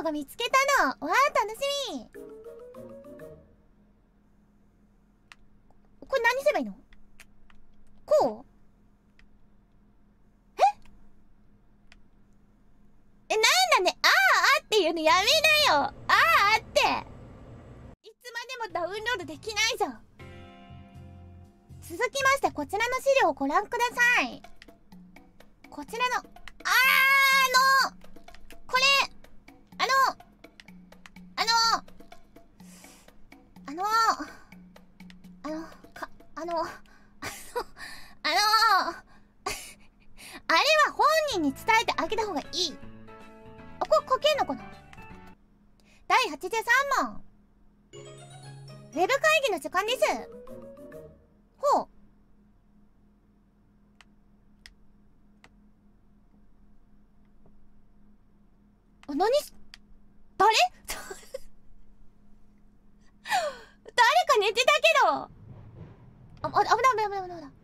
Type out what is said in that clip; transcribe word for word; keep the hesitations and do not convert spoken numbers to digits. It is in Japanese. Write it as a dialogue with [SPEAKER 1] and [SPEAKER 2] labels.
[SPEAKER 1] が見つけたの。わあ、楽しみ。これ何すればいいの？こう？ええ、なんだね。あーあっていうのやめなよ。あーあって。いつまでもダウンロードできないじゃん。続きまして、こちらの資料をご覧ください。こちらの、あー、あの、これ、あの、あの、あの、あの、か、あの、あの、あの、あれは本人に伝えてあげた方がいい。あ、これ書けんのかな？だいはちじゅうさん問。ウェブ会議の時間です。ほう。あ、何す、誰誰か寝てたけど。あ、あ、危ない危ない危ない危ない。